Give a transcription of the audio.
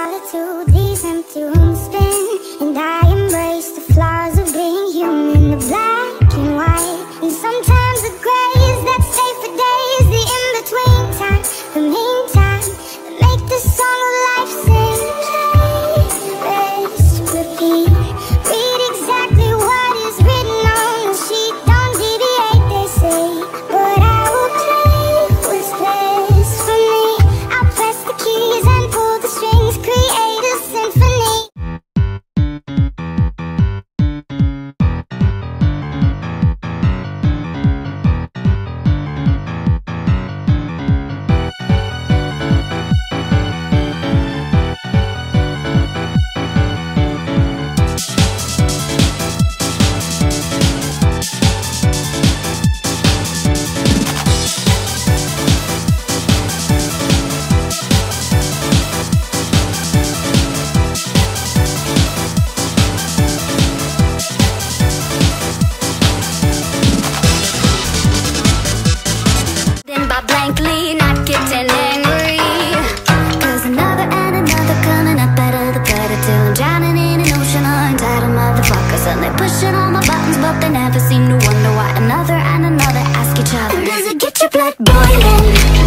solitude, these empty rooms spin, and I embrace the flaws of being human. The black and white, and sometimes the grays that stay for days. The in-between time, the meantime, that make the song of life sing. Rest, repeat, read exactly what is written on the sheet. Don't deviate, they say, but I will play what's best for me. I'll press the keys and pull the strings, create a symphony. Blankly, not getting angry, 'cause another and another coming up better the better, till I'm drowning in an ocean of entitled motherfuckers. And they're pushing all my buttons, but they never seem to wonder why another and another ask each other, does it get your blood boiling?